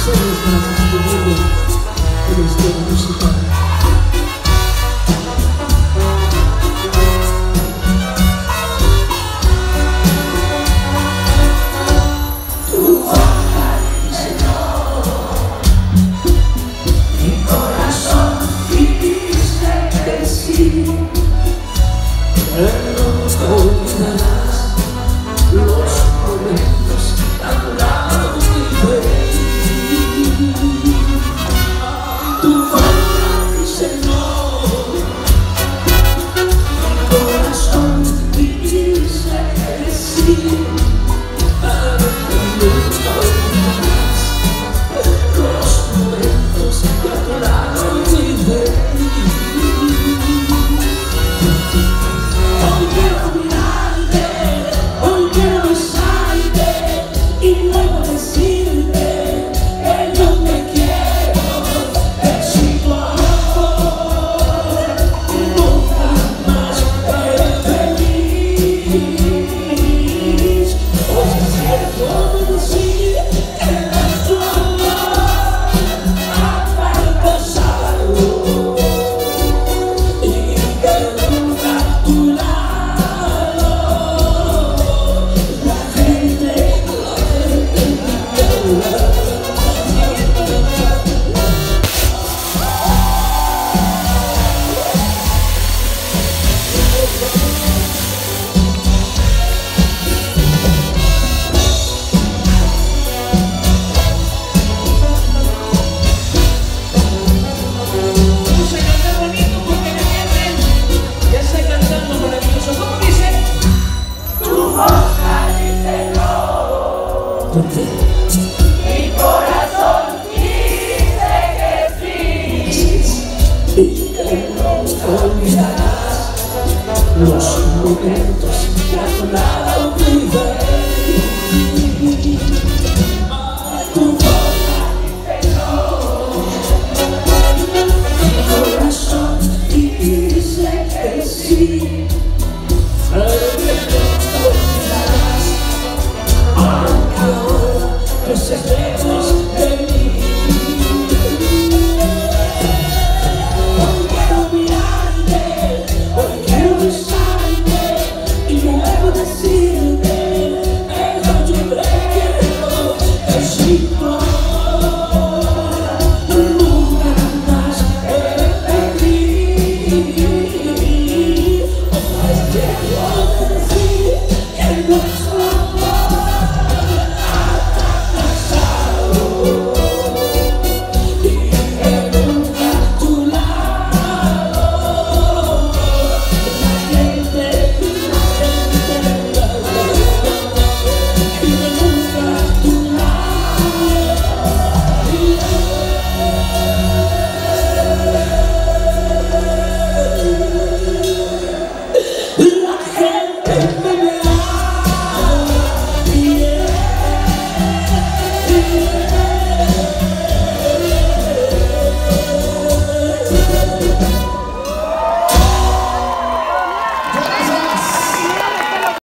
ustedes para contribuir en la historia musical. Nunca olvidarás los momentos que a tu lado viví. Tu boca dice no, mi corazón dice que sí. Nunca olvidarás los momentos que a tu lado viví. Mi corazón dice que sí. Y que nunca olvidarás los momentos que a tu lado viví. Tu boca dice no, mi corazón dice que sí. Los secretos de mí. Hoy quiero mirarte, hoy quiero besarte y luego decirte que yo te quiero, que sin tu amor nunca más he vivido. Hoy quiero decir que nuestro amor